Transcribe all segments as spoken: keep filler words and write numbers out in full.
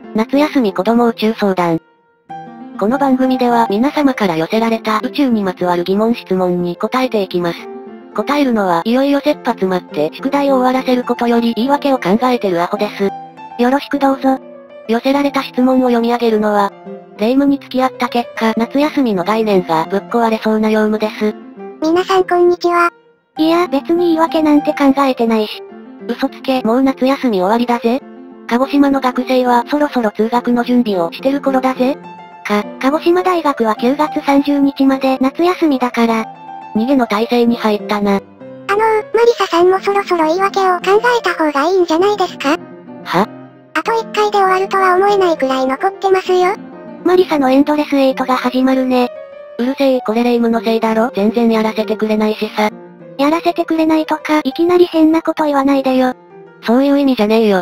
夏休み子供宇宙相談。この番組では皆様から寄せられた宇宙にまつわる疑問質問に答えていきます。答えるのはいよいよ切羽詰まって宿題を終わらせることより言い訳を考えてるアホです。よろしくどうぞ。寄せられた質問を読み上げるのは、霊夢に付き合った結果夏休みの概念がぶっ壊れそうなヨウムです。 皆さんこんにちは。いや、別に言い訳なんて考えてないし。 嘘つけ、もう夏休み終わりだぜ。鹿児島の学生はそろそろ通学の準備をしてる頃だぜ。 か、鹿児島大学はくがつさんじゅうにちまで夏休みだから。 逃げの体制に入ったな。 あのー、マリサさんもそろそろ言い訳を考えた方がいいんじゃないですか？ は？ あといっかいで終わるとは思えないくらい残ってますよ。マリサのエンドレスエイトが始まるね。 うるせえ、これ霊夢のせいだろ。全然やらせてくれないしさ。 やらせてくれないとかいきなり変なこと言わないでよ。 そういう意味じゃねえよ。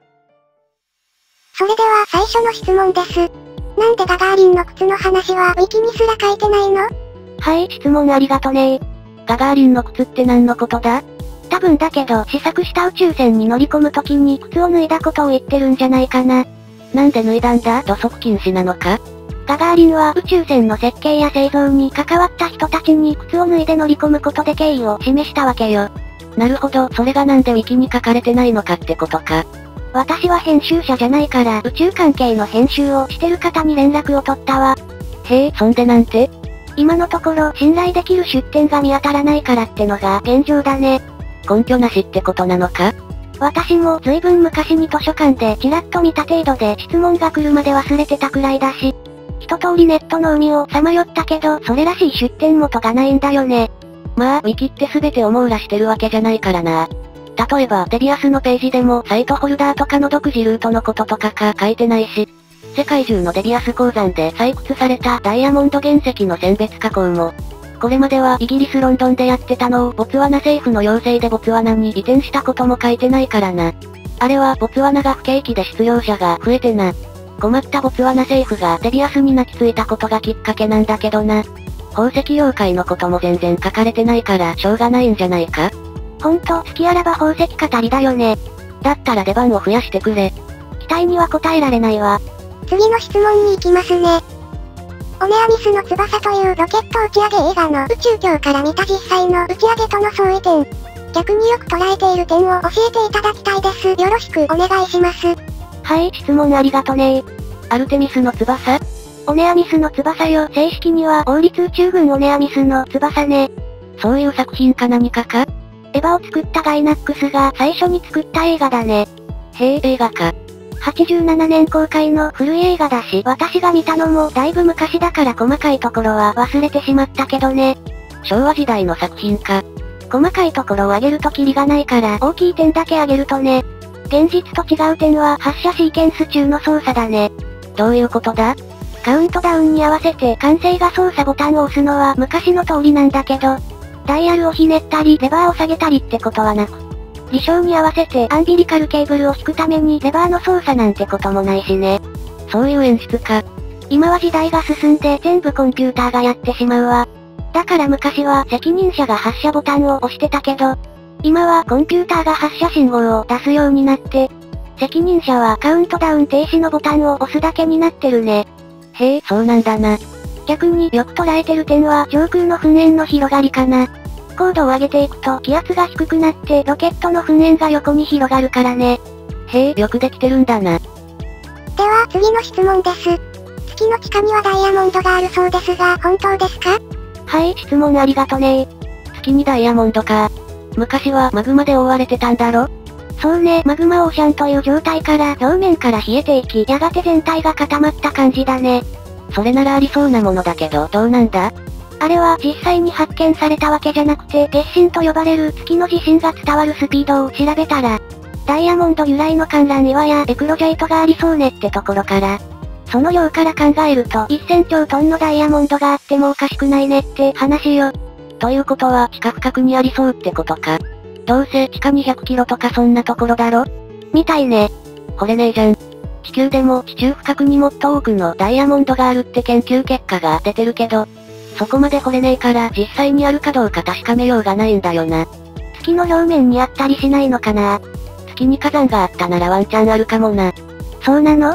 それでは最初の質問です。なんでガガーリンの靴の話はウィキにすら書いてないの？ はい、質問ありがとねー。ガガーリンの靴って何のことだ？ 多分だけど試作した宇宙船に乗り込む時に靴を脱いだことを言ってるんじゃないかな。 なんで脱いだんだ？土足禁止なのか？ ガガーリンは宇宙船の設計や製造に関わった人たちに靴を脱いで乗り込むことで敬意を示したわけよ。 なるほど、それがなんでウィキに書かれてないのかってことか。 私は編集者じゃないから宇宙関係の編集をしてる方に連絡を取ったわ。 へえ、そんでなんて？ 今のところ信頼できる出典が見当たらないからってのが現状だね。 根拠なしってことなのか？ 私も随分昔に図書館でちらっと見た程度で質問が来るまで忘れてたくらいだし、一通りネットの海をさまよったけどそれらしい出典元がないんだよね。 まあ、ウィキって全てを網羅してるわけじゃないからな。例えばデビアスのページでもサイトホルダーとかの独自ルートのこととかか書いてないし、世界中のデビアス鉱山で採掘されたダイヤモンド原石の選別加工も、これまではイギリスロンドンでやってたのをボツワナ政府の要請でボツワナに移転したことも書いてないからな。あれはボツワナが不景気で失業者が増えてな。困ったボツワナ政府がデビアスに泣きついたことがきっかけなんだけどな。宝石妖怪のことも全然書かれてないからしょうがないんじゃないか？ ほんと、好きあらば宝石語りだよね。 だったら出番を増やしてくれ。 期待には応えられないわ。次の質問に行きますね。オネアミスの翼というロケット打ち上げ映画の宇宙鏡から見た実際の打ち上げとの相違点。逆によく捉えている点を教えていただきたいです。よろしくお願いします。 はい、質問ありがとねー。アルテミスの翼？ オネアミスの翼よ。正式には王立宇宙軍オネアミスの翼ね。 そういう作品か何かか？ エヴァを作ったガイナックスが最初に作った映画だね。 へえ、映画か。 はちじゅうななねん公開の古い映画だし、私が見たのもだいぶ昔だから細かいところは忘れてしまったけどね。 昭和時代の作品か。 細かいところを上げるとキリがないから大きい点だけ上げるとね。現実と違う点は発射シーケンス中の操作だね。 どういうことだ？ カウントダウンに合わせて管制が操作ボタンを押すのは昔の通りなんだけど、ダイヤルをひねったりレバーを下げたりってことはなく、離床に合わせてアンビリカルケーブルを引くためにレバーの操作なんてこともないしね。 そういう演出か。 今は時代が進んで全部コンピューターがやってしまうわ。だから昔は責任者が発射ボタンを押してたけど、今はコンピューターが発射信号を出すようになって、責任者はカウントダウン停止のボタンを押すだけになってるね。 へえ、そうなんだな。 逆によく捉えてる点は上空の噴煙の広がりかな。高度を上げていくと気圧が低くなってロケットの噴煙が横に広がるからね。 へえ、よくできてるんだな。では次の質問です。月の地下にはダイヤモンドがあるそうですが本当ですか？ はい、質問ありがとねー。月にダイヤモンドか。昔はマグマで覆われてたんだろ？ そうね、マグマオーシャンという状態から表面から冷えていき、やがて全体が固まった感じだね。 それならありそうなものだけど、どうなんだ？ あれは実際に発見されたわけじゃなくて、月震と呼ばれる月の地震が伝わるスピードを調べたら、ダイヤモンド由来の観覧岩やエクロジャイトがありそうねってところから、その量から考えるとせんちょうトンのダイヤモンドがあってもおかしくないねって話よ。 ということは地下深くにありそうってことか。どうせ地下にひゃくキロとかそんなところだろ？ みたいね。 これねえじゃん。地球でも地中深くにもっと多くのダイヤモンドがあるって研究結果が出てるけど、そこまで掘れねえから実際にあるかどうか確かめようがないんだよな。 月の表面にあったりしないのかな？ 月に火山があったならワンチャンあるかもな。 そうなの？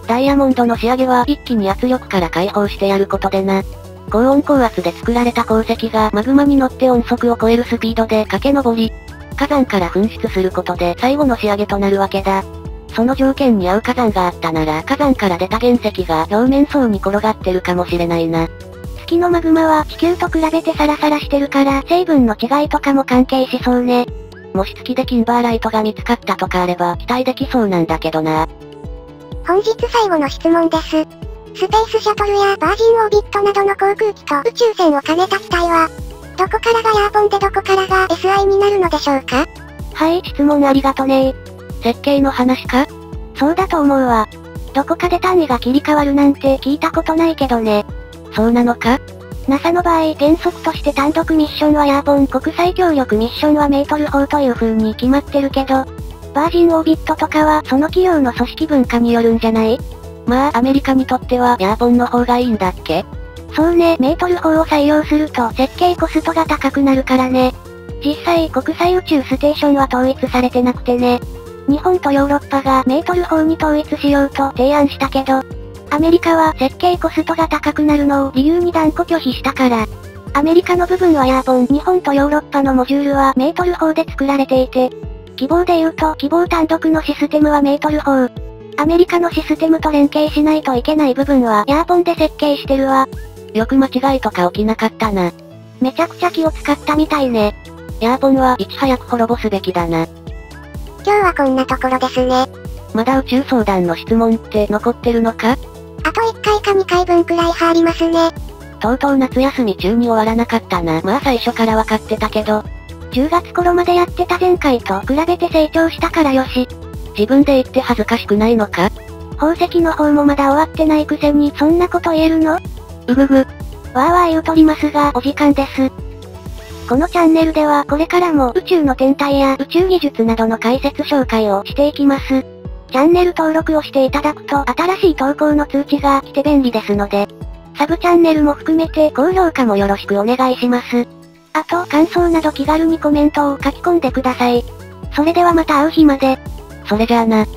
ダイヤモンドの仕上げは一気に圧力から解放してやることでな。高温高圧で作られた鉱石がマグマに乗って音速を超えるスピードで駆け上り、火山から噴出することで最後の仕上げとなるわけだ。その条件に合う火山があったなら火山から出た原石が表面層に転がってるかもしれないな。 月のマグマは地球と比べてサラサラしてるから成分の違いとかも関係しそうね。 もし月でキンバーライトが見つかったとかあれば期待できそうなんだけどな。 本日最後の質問です。スペースシャトルやバージンオービットなどの航空機と宇宙船を兼ねた機体は、どこからがヤーポンでどこからが エスアイ になるのでしょうか？ はい、質問ありがとね。設計の話か？ そうだと思うわ。どこかで単位が切り替わるなんて聞いたことないけどね。 そうなのか？ ナサ の場合原則として単独ミッションはヤーポン、国際協力ミッションはメートル砲という風に決まってるけど、バージンオービットとかはその企業の組織文化によるんじゃない？ まあアメリカにとってはヤーポンの方がいいんだっけ？ そうね、メートル砲を採用すると設計コストが高くなるからね。実際国際宇宙ステーションは統一されてなくてね。日本とヨーロッパがメートル砲に統一しようと提案したけど、アメリカは設計コストが高くなるのを理由に断固拒否したから。アメリカの部分はヤーポン、日本とヨーロッパのモジュールはメートル砲で作られていて、希望で言うと希望単独のシステムはメートル砲。アメリカのシステムと連携しないといけない部分はヤーポンで設計してるわ。 よく間違いとか起きなかったな。 めちゃくちゃ気を使ったみたいね。 ヤーポンはいち早く滅ぼすべきだな。 今日はこんなところですね。 まだ宇宙相談の質問って残ってるのか？ あといっかいかにかいぶんくらい入りますね。 とうとう夏休み中に終わらなかったな。まあ最初からわかってたけど。 じゅうがつ頃までやってた前回と比べて成長したからよし。 自分で言って恥ずかしくないのか？ 宝石の方もまだ終わってないくせにそんなこと言えるの？ うぐぐ。 わーわー言うとりますがお時間です。このチャンネルではこれからも宇宙の天体や宇宙技術などの解説紹介をしていきます。チャンネル登録をしていただくと新しい投稿の通知が来て便利ですので、サブチャンネルも含めて高評価もよろしくお願いします。あと感想など気軽にコメントを書き込んでください。それではまた会う日まで。 それじゃあな。 で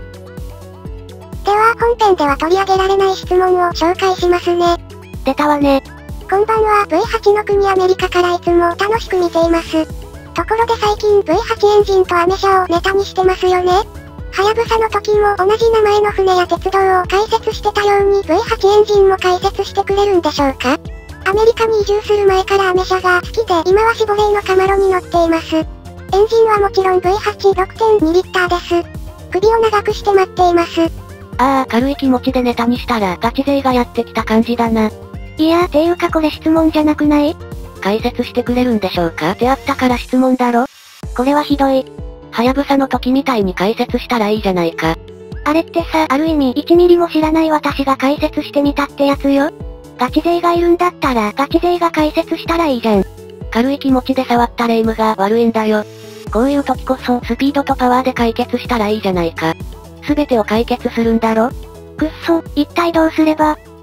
は本編では取り上げられない質問を紹介しますね。 出たわね。 こんばんは ブイはち の国アメリカからいつも楽しく見ています。ところで最近 ブイはち エンジンとアメ車をネタにしてますよね。はやぶさの時も同じ名前の船や鉄道を解説してたように ブイはち エンジンも解説してくれるんでしょうか？アメリカに移住する前からアメ車が好きで今はシボレーのカマロに乗っています。エンジンはもちろん ブイはちろくてんに リッターです。首を長くして待っています。 ああ、軽い気持ちでネタにしたらガチ勢がやってきた感じだな。 いやーていうかこれ質問じゃなくない？ 解説してくれるんでしょうかってあったから質問だろ？ これはひどい。 はやぶさの時みたいに解説したらいいじゃないか。 あれってさ、ある意味いちミリも知らない私が解説してみたってやつよ。ガチ勢がいるんだったらガチ勢が解説したらいいじゃん。 軽い気持ちで触ったレイムが悪いんだよ。こういう時こそスピードとパワーで解決したらいいじゃないか。すべてを解決するんだろ？ くっそ、一体どうすれば？